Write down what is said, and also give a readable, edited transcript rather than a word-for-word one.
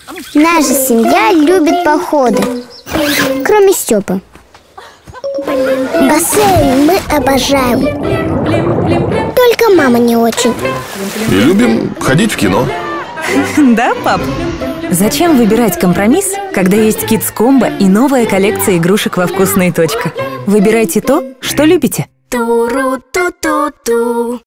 Наша семья любит походы, кроме Степы. Бассейн мы обожаем. Только мама не очень. И любим ходить в кино. Да, пап? Зачем выбирать компромисс, когда есть Kids Combo и новая коллекция игрушек во вкусная точка? Выбирайте то, что любите. Туру-ту-ту-ту.